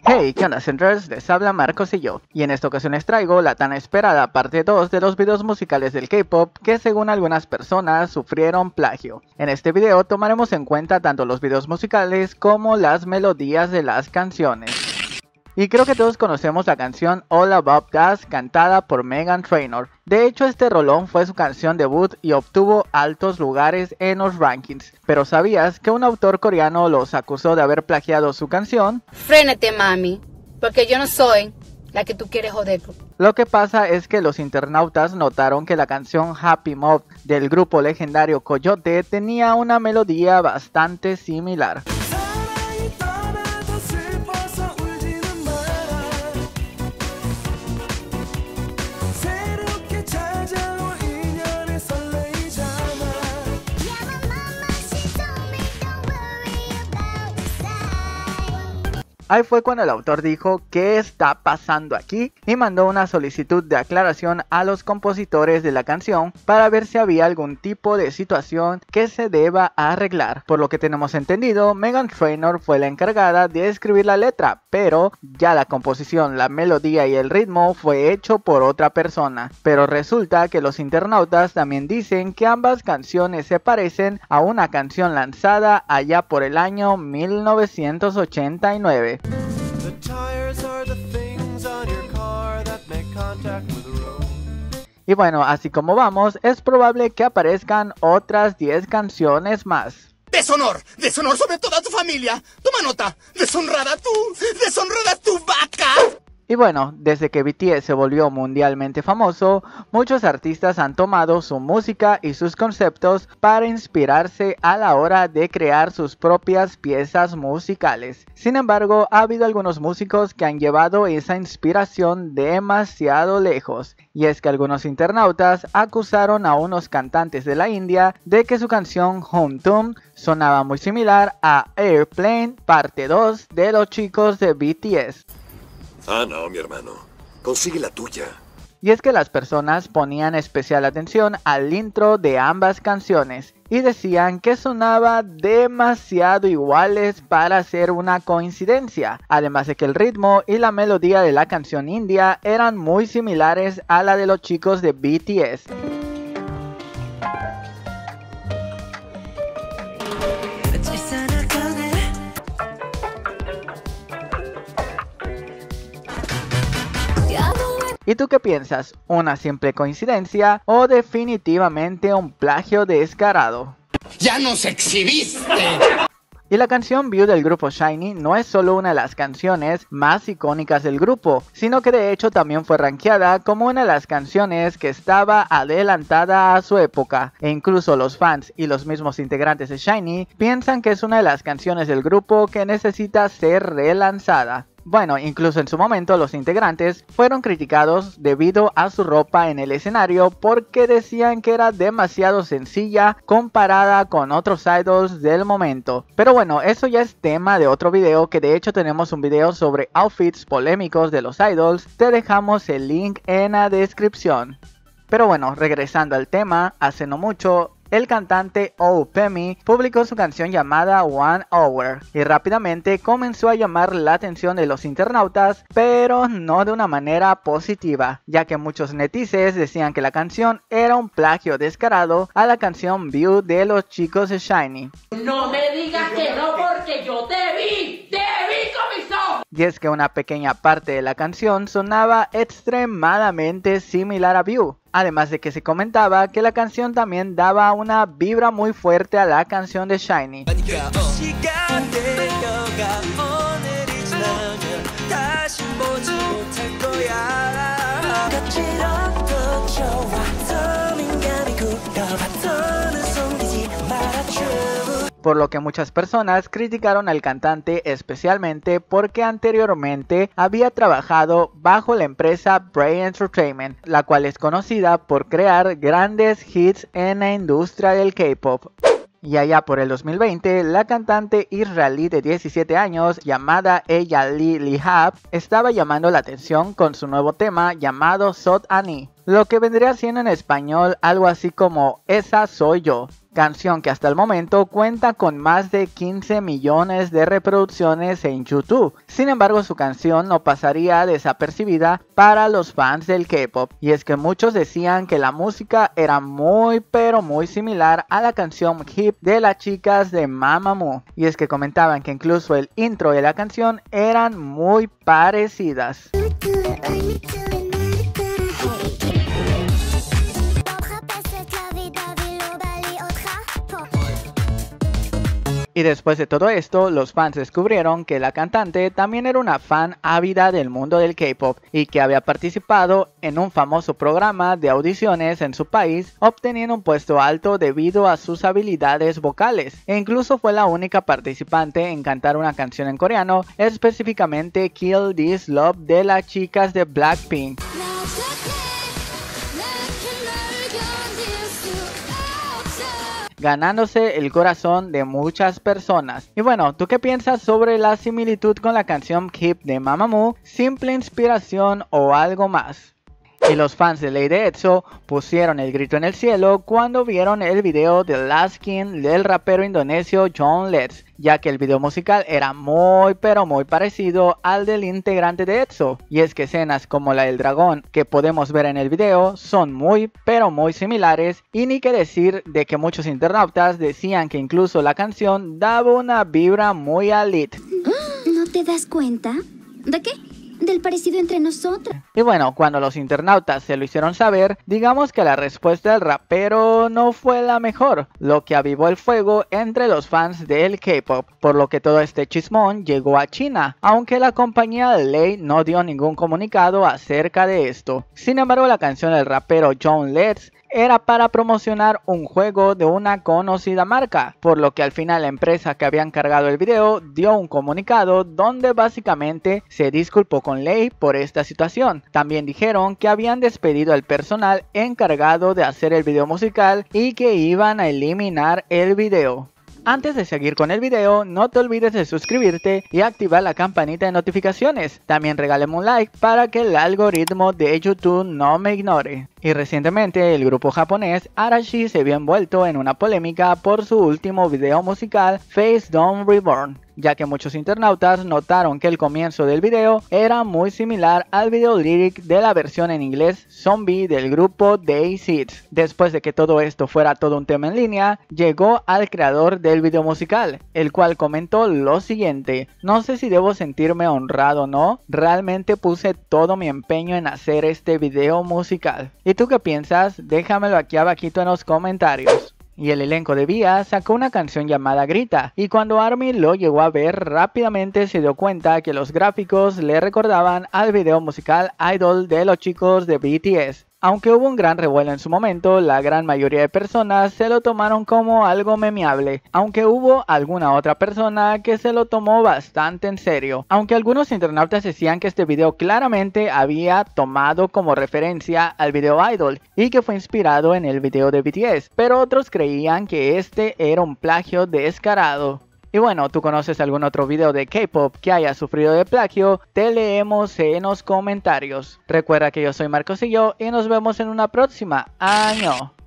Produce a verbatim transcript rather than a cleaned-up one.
Hey, ¿qué onda, Centers? Les habla Marcos y yo, y en esta ocasión les traigo la tan esperada parte dos de los videos musicales del K-pop que según algunas personas sufrieron plagio. En este video tomaremos en cuenta tanto los videos musicales como las melodías de las canciones. Y creo que todos conocemos la canción All About Us cantada por Meghan Trainor. De hecho, este rolón fue su canción debut y obtuvo altos lugares en los rankings. Pero ¿sabías que un autor coreano los acusó de haber plagiado su canción? Frénate, mami, porque yo no soy la que tú quieres joder. Lo que pasa es que los internautas notaron que la canción Happy Mob del grupo legendario Coyote tenía una melodía bastante similar. Ahí fue cuando el autor dijo ¿qué está pasando aquí? Y mandó una solicitud de aclaración a los compositores de la canción para ver si había algún tipo de situación que se deba arreglar. Por lo que tenemos entendido, Meghan Trainor fue la encargada de escribir la letra, pero ya la composición, la melodía y el ritmo fue hecho por otra persona. Pero resulta que los internautas también dicen que ambas canciones se parecen a una canción lanzada allá por el año mil novecientos ochenta y nueve. Y bueno, así como vamos, es probable que aparezcan otras diez canciones más. ¡Deshonor! ¡Deshonor sobre toda tu familia! ¡Toma nota! ¡Deshonrada tú! ¡Deshonrada tu vaca! Y bueno, desde que B T S se volvió mundialmente famoso, muchos artistas han tomado su música y sus conceptos para inspirarse a la hora de crear sus propias piezas musicales. Sin embargo, ha habido algunos músicos que han llevado esa inspiración demasiado lejos. Y es que algunos internautas acusaron a unos cantantes de la India de que su canción Home Tune sonaba muy similar a Airplane parte dos de los chicos de B T S. Ah, no, mi hermano. Consigue la tuya. Y es que las personas ponían especial atención al intro de ambas canciones y decían que sonaba demasiado iguales para ser una coincidencia, además de que el ritmo y la melodía de la canción india eran muy similares a la de los chicos de B T S. ¿Y tú qué piensas? ¿Una simple coincidencia o definitivamente un plagio descarado? ¡Ya nos exhibiste! Y la canción View del grupo SHINee no es solo una de las canciones más icónicas del grupo, sino que de hecho también fue rankeada como una de las canciones que estaba adelantada a su época. E incluso los fans y los mismos integrantes de SHINee piensan que es una de las canciones del grupo que necesita ser relanzada. Bueno, incluso en su momento los integrantes fueron criticados debido a su ropa en el escenario porque decían que era demasiado sencilla comparada con otros idols del momento. Pero bueno, eso ya es tema de otro video, que de hecho tenemos un video sobre outfits polémicos de los idols. Te dejamos el link en la descripción. Pero bueno, regresando al tema, hace no mucho el cantante Opemi publicó su canción llamada One Hour y rápidamente comenzó a llamar la atención de los internautas, pero no de una manera positiva, ya que muchos netizens decían que la canción era un plagio descarado a la canción View de los chicos de SHINee. No me digas que no, porque yo te vi, te vi con mis ojos. Y es que una pequeña parte de la canción sonaba extremadamente similar a View. Además de que se comentaba que la canción también daba una vibra muy fuerte a la canción de SHINee. Por lo que muchas personas criticaron al cantante, especialmente porque anteriormente había trabajado bajo la empresa Bray Entertainment, la cual es conocida por crear grandes hits en la industria del K-pop. Y allá por el dos mil veinte, la cantante israelí de diecisiete años llamada Eyal Lihab estaba llamando la atención con su nuevo tema llamado Sot Ani, lo que vendría siendo en español algo así como Esa soy yo. canción que hasta el momento cuenta con más de quince millones de reproducciones en YouTube. Sin embargo, su canción no pasaría desapercibida para los fans del K-pop, y es que muchos decían que la música era muy pero muy similar a la canción Hip de las chicas de Mamamoo, y es que comentaban que incluso el intro de la canción eran muy parecidas. Y después de todo esto, los fans descubrieron que la cantante también era una fan ávida del mundo del K-pop y que había participado en un famoso programa de audiciones en su país, obteniendo un puesto alto debido a sus habilidades vocales. E incluso fue la única participante en cantar una canción en coreano, específicamente Kill This Love de las chicas de Blackpink, ganándose el corazón de muchas personas. Y bueno, ¿tú qué piensas sobre la similitud con la canción Keep de Mamamoo? ¿Simple inspiración o algo más? Y los fans de Lay de EXO pusieron el grito en el cielo cuando vieron el video de Last King del rapero indonesio John Letts, ya que el video musical era muy pero muy parecido al del integrante de EXO. Y es que escenas como la del dragón que podemos ver en el video son muy pero muy similares, y ni que decir de que muchos internautas decían que incluso la canción daba una vibra muy a Lit. ¿No te das cuenta? ¿De qué? Del parecido entre nosotros. Y bueno, cuando los internautas se lo hicieron saber, digamos que la respuesta del rapero no fue la mejor, lo que avivó el fuego entre los fans del K-pop, por lo que todo este chismón llegó a China, aunque la compañía de Lay no dio ningún comunicado acerca de esto. Sin embargo, la canción del rapero John Letts era para promocionar un juego de una conocida marca, por lo que al final la empresa que había encargado el video dio un comunicado donde básicamente se disculpó con Lay por esta situación. También dijeron que habían despedido al personal encargado de hacer el video musical y que iban a eliminar el video. Antes de seguir con el video, no te olvides de suscribirte y activar la campanita de notificaciones. También regálame un like para que el algoritmo de YouTube no me ignore. Y recientemente el grupo japonés Arashi se vio envuelto en una polémica por su último video musical Face Down Reborn, ya que muchos internautas notaron que el comienzo del video era muy similar al video lyric de la versión en inglés Zombie del grupo Day-Seeds. Después de que todo esto fuera todo un tema en línea, llegó al creador del video musical, el cual comentó lo siguiente: no sé si debo sentirme honrado o no, realmente puse todo mi empeño en hacer este video musical. ¿Y tú qué piensas? Déjamelo aquí abajito en los comentarios. Y el elenco de V I A sacó una canción llamada Grita, y cuando ARMY lo llegó a ver, rápidamente se dio cuenta que los gráficos le recordaban al video musical Idol de los chicos de B T S. Aunque hubo un gran revuelo en su momento, la gran mayoría de personas se lo tomaron como algo memeable, aunque hubo alguna otra persona que se lo tomó bastante en serio. Aunque algunos internautas decían que este video claramente había tomado como referencia al video Idol y que fue inspirado en el video de B T S, pero otros creían que este era un plagio descarado. Y bueno, ¿tú conoces algún otro video de K-pop que haya sufrido de plagio? Te leemos en los comentarios. Recuerda que yo soy Marcosillo y nos vemos en una próxima. ¡Año!